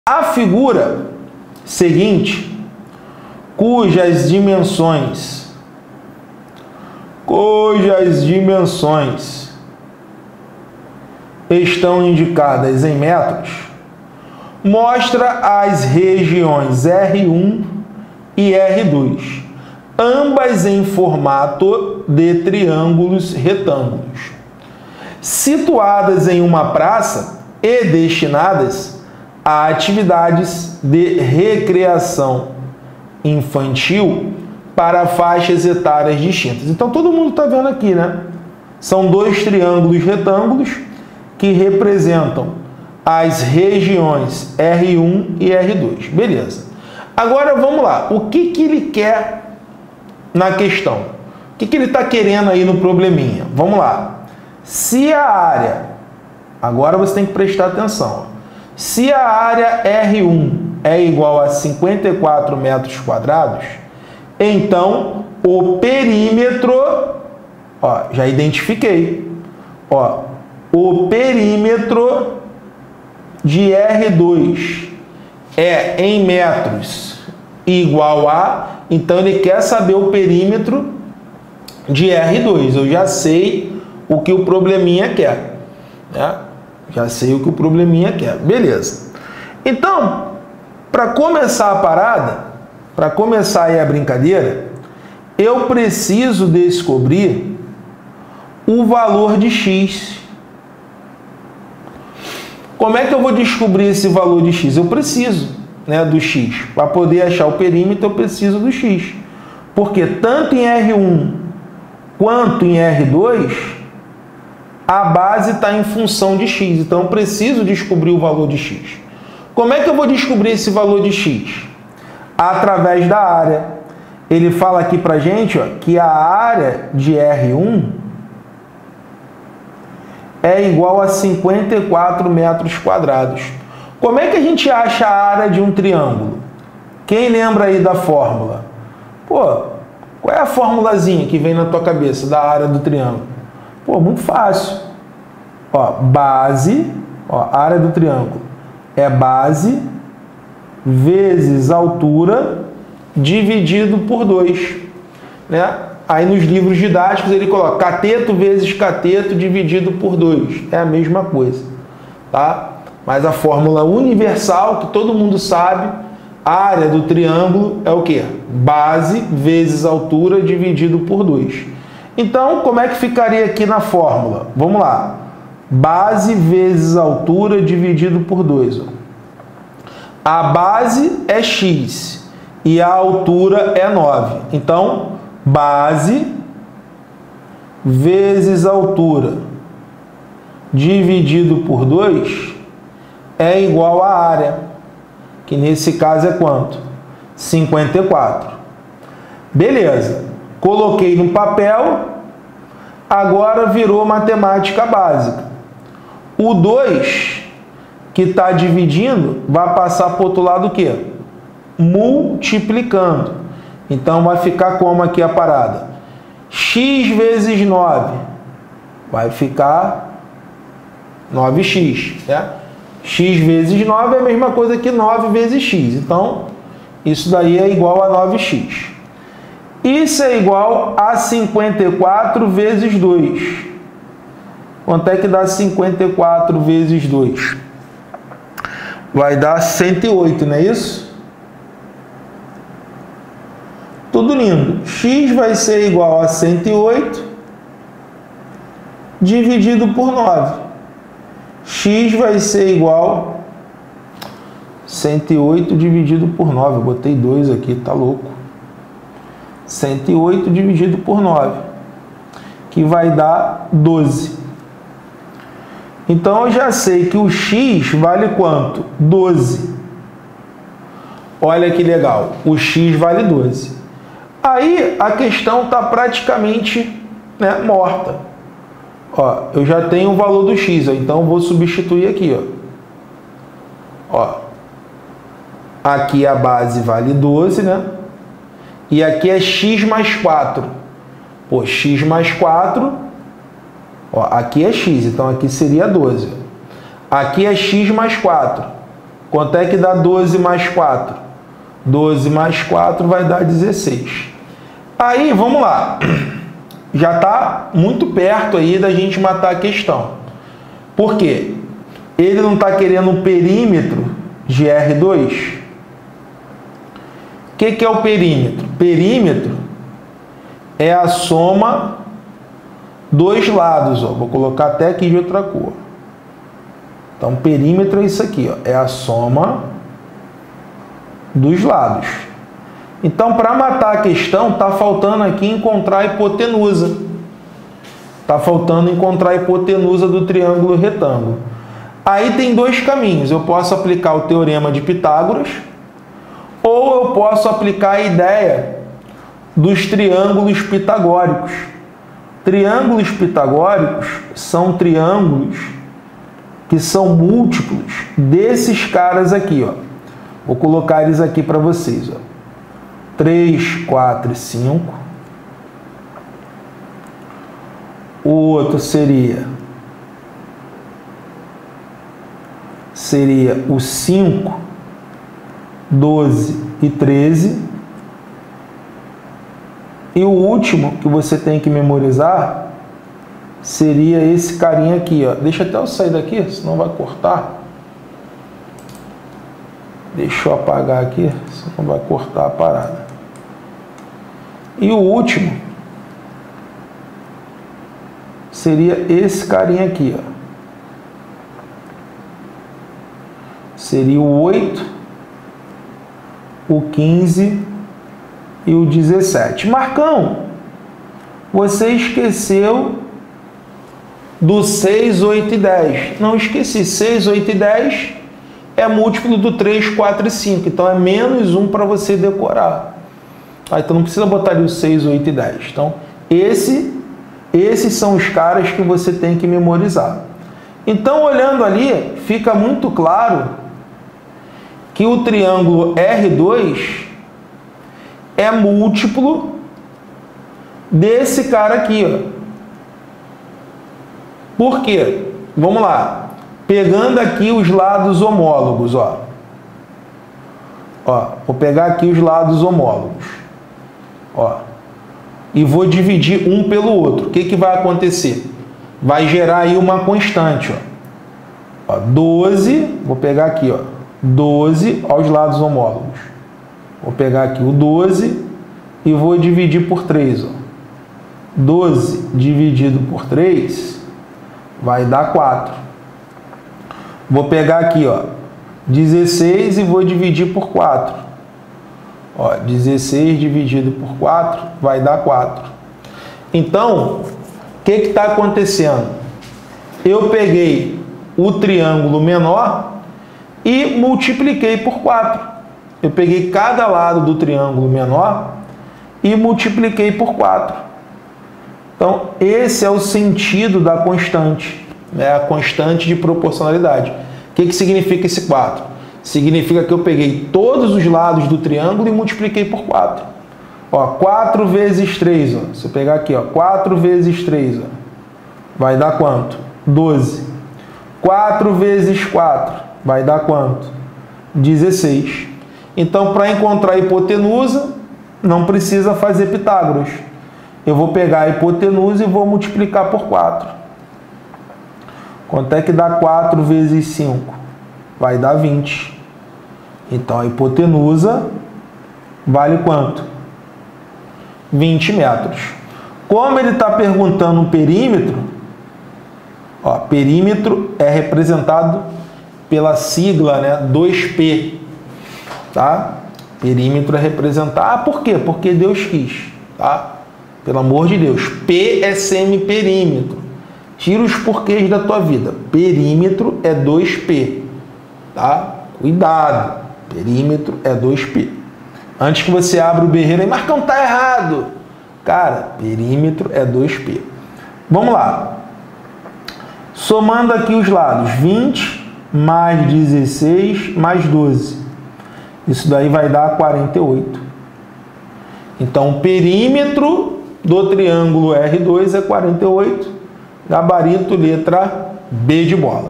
A figura seguinte, cujas dimensões estão indicadas em metros, mostra as regiões R1 e R2, ambas em formato de triângulos retângulos, situadas em uma praça e destinadas a atividades de recreação infantil para faixas etárias distintas. Então todo mundo está vendo aqui, né? São dois triângulos retângulos que representam as regiões R1 e R2. Beleza. Agora vamos lá. O que ele quer na questão? O que ele está querendo aí no probleminha? Vamos lá. Se a área... Agora você tem que prestar atenção. Se a área R1 é igual a 54 metros quadrados, então o perímetro... Ó, já identifiquei. Ó, o perímetro de R2 é em metros igual a... Então, ele quer saber o perímetro de R2. Eu já sei o que o probleminha quer, né? Já sei o que o probleminha quer. Beleza. Então, para começar a parada, para começar aí a brincadeira, eu preciso descobrir o valor de x. Como é que eu vou descobrir esse valor de x? Eu preciso, né, do x. Para poder achar o perímetro, eu preciso do x. Porque tanto em R1 quanto em R2, a base está em função de x. Então, eu preciso descobrir o valor de x. Como é que eu vou descobrir esse valor de x? Através da área. Ele fala aqui para a gente, ó, que a área de R1 é igual a 54 metros quadrados. Como é que a gente acha a área de um triângulo? Quem lembra aí da fórmula? Pô, qual é a formulazinha que vem na tua cabeça da área do triângulo? Pô, muito fácil. Ó, base, ó, área do triângulo é base vezes altura dividido por 2, né? Aí nos livros didáticos ele coloca cateto vezes cateto dividido por 2. É a mesma coisa, tá? Mas a fórmula universal, que todo mundo sabe, a área do triângulo é o quê? Base vezes altura dividido por 2. Então, como é que ficaria aqui na fórmula? Vamos lá. Base vezes altura dividido por 2. A base é x e a altura é 9. Então, base vezes altura dividido por 2 é igual à área, que nesse caso é quanto? 54. Beleza. Coloquei no papel, agora virou matemática básica. O 2 que está dividindo vai passar para o outro lado o quê? Multiplicando. Então, vai ficar como aqui a parada? X vezes 9 vai ficar 9x, né? X vezes 9 é a mesma coisa que 9 vezes x. Então, isso daí é igual a 9x. Isso é igual a 54 vezes 2. Quanto é que dá 54 vezes 2? Vai dar 108, não é isso? Tudo lindo. X vai ser igual a 108 dividido por 9. X vai ser igual a 108 dividido por 9. Eu botei 2 aqui, tá louco. 108 dividido por 9, que vai dar 12. Então, eu já sei que o x vale quanto? 12. Olha que legal, o x vale 12. Aí, a questão está praticamente, né, morta. Ó, eu já tenho o valor do x, ó, então eu vou substituir aqui. Ó, aqui a base vale 12, né? E aqui é x mais 4. Pô, x mais 4, ó, aqui é x, então aqui seria 12. Aqui é x mais 4. Quanto é que dá 12 mais 4? 12 mais 4 vai dar 16. Aí, vamos lá. Já está muito perto aí da gente matar a questão. Por quê? Ele não está querendo um perímetro de R2? O que é o perímetro? Perímetro é a soma dos lados. Ó. Vou colocar até aqui de outra cor. Então, perímetro é isso aqui. Ó. É a soma dos lados. Então, para matar a questão, está faltando aqui encontrar a hipotenusa. Está faltando encontrar a hipotenusa do triângulo retângulo. Aí tem dois caminhos. Eu posso aplicar o teorema de Pitágoras ou eu posso aplicar a ideia dos triângulos pitagóricos. Triângulos pitagóricos são triângulos que são múltiplos desses caras aqui. Ó. Vou colocar eles aqui para vocês. Ó. 3, 4 e 5. O outro seria o 5, 12 e 13. E o último que você tem que memorizar seria esse carinha aqui, ó. Deixa até eu sair daqui, senão vai cortar. Deixa eu apagar aqui, senão vai cortar a parada. E o último seria esse carinha aqui, ó. Seria o 8, o 15 e o 17. Marcão, você esqueceu do 6, 8 e 10. Não esqueci, 6, 8 e 10 é múltiplo do 3, 4 e 5. Então é menos 1 para você decorar. Então não precisa botar ali o 6, 8 e 10. Então esses são os caras que você tem que memorizar. Então olhando ali, fica muito claro que o triângulo R2 é múltiplo desse cara aqui, ó. Por quê? Vamos lá. Pegando aqui os lados homólogos, ó. Ó, vou pegar aqui os lados homólogos. Ó. E vou dividir um pelo outro. O que que vai acontecer? Vai gerar aí uma constante, ó. Ó, 12, vou pegar aqui, ó. 12 aos lados homólogos. Vou pegar aqui o 12 e vou dividir por 3. Ó. 12 dividido por 3 vai dar 4. Vou pegar aqui, ó, 16 e vou dividir por 4. Ó, 16 dividido por 4 vai dar 4. Então, o que está acontecendo? Eu peguei o triângulo menor e multipliquei por 4. Eu peguei cada lado do triângulo menor e multipliquei por 4. Então, esse é o sentido da constante, né? A constante de proporcionalidade. O que significa esse 4? Significa que eu peguei todos os lados do triângulo e multipliquei por 4. Ó, 4 vezes 3, ó. Se eu pegar aqui, ó, 4 vezes 3, ó, vai dar quanto? 12. 4 vezes 4 vai dar quanto? 16. Então, para encontrar a hipotenusa, não precisa fazer Pitágoras. Eu vou pegar a hipotenusa e vou multiplicar por 4. Quanto é que dá 4 vezes 5? Vai dar 20. Então, a hipotenusa vale quanto? 20 metros. Como ele está perguntando um perímetro, ó, perímetro é representado pela sigla, né, 2P. Tá? Perímetro é representado... Ah, por quê? Porque Deus quis. Tá? Pelo amor de Deus. P é semiperímetro. Tira os porquês da tua vida. Perímetro é 2P. Tá? Cuidado. Perímetro é 2P. Antes que você abra o berreiro aí, Marcão, tá errado. Cara, perímetro é 2P. Vamos lá. Somando aqui os lados. 20 mais 16 mais 12. Isso daí vai dar 48. Então, o perímetro do triângulo R2 é 48. Gabarito, letra B de bola.